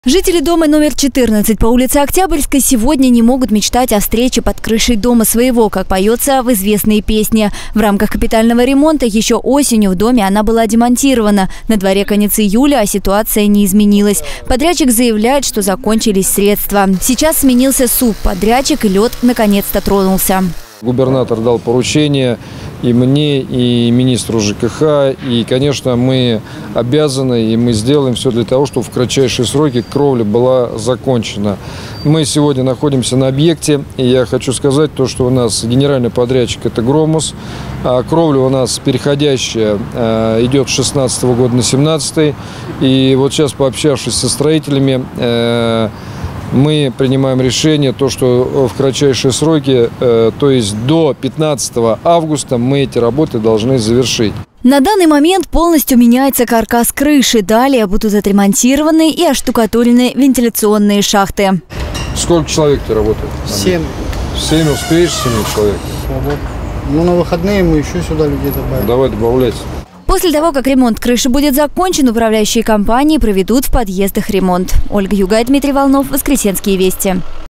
Жители дома номер 14 по улице Октябрьской сегодня не могут мечтать о встрече под крышей дома своего, как поется в известной песне. В рамках капитального ремонта еще осенью в доме она была демонтирована. На дворе конец июля, а ситуация не изменилась. Подрядчик заявляет, что закончились средства. Сейчас сменился субподрядчик, и лед наконец-то тронулся. Губернатор дал поручение и мне, и министру ЖКХ. И, конечно, мы обязаны, и мы сделаем все для того, чтобы в кратчайшие сроки кровля была закончена. Мы сегодня находимся на объекте. И я хочу сказать то, что у нас генеральный подрядчик – это Громус. А кровля у нас переходящая идет с 2016 года на 2017. И вот сейчас, пообщавшись со строителями, мы принимаем решение, то, что в кратчайшие сроки, то есть до 15 августа, мы эти работы должны завершить. На данный момент полностью меняется каркас крыши. Далее будут отремонтированы и оштукатурены вентиляционные шахты. Сколько человек ты работаешь? 7. 7 успеешь, 7 человек? Ну, на выходные мы еще сюда людей добавим. Давай добавлять. После того, как ремонт крыши будет закончен, управляющие компании проведут в подъездах ремонт. Ольга Югай, Дмитрий Волнов, Воскресенские вести.